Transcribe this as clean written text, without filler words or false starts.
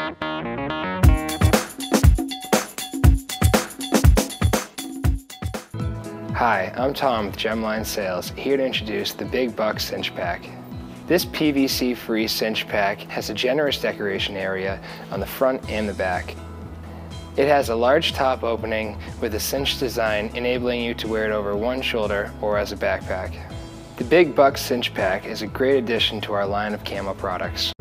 Hi, I'm Tom with Gemline Sales, here to introduce the Big Buck Cinchpack. This PVC-free cinch pack has a generous decoration area on the front and the back. It has a large top opening with a cinch design, enabling you to wear it over one shoulder or as a backpack. The Big Buck Cinch Pack is a great addition to our line of camo products.